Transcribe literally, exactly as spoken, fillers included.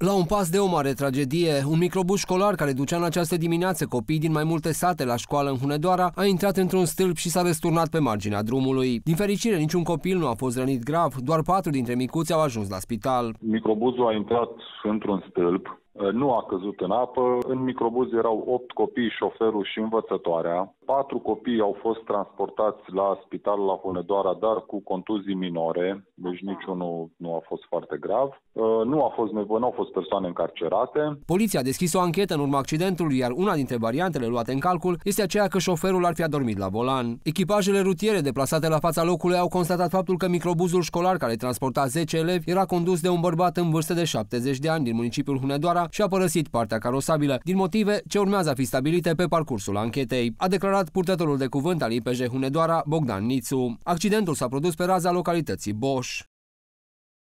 La un pas de o mare tragedie, un microbuz școlar care ducea în această dimineață copii din mai multe sate la școală în Hunedoara a intrat într-un stâlp și s-a răsturnat pe marginea drumului. Din fericire, niciun copil nu a fost rănit grav, doar patru dintre micuți au ajuns la spital. Microbuzul a intrat într-un stâlp, nu a căzut în apă. În microbuz erau opt copii, șoferul și învățătoarea. Patru copii au fost transportați la spitalul la Hunedoara, dar cu contuzii minore, deci niciunul nu a fost foarte grav. Nu a fost nevoie, nu au fost persoane încarcerate. Poliția a deschis o anchetă în urma accidentului, iar una dintre variantele luate în calcul este aceea că șoferul ar fi adormit la volan. Echipajele rutiere deplasate la fața locului au constatat faptul că microbuzul școlar care transporta zece elevi era condus de un bărbat în vârstă de șaptezeci de ani din municipiul Hunedoara și a părăsit partea carosabilă, din motive ce urmează a fi stabilite pe parcursul anchetei, a declarat purtătorul de cuvânt al I P J Hunedoara, Bogdan Nițu. Accidentul s-a produs pe raza localității Boș.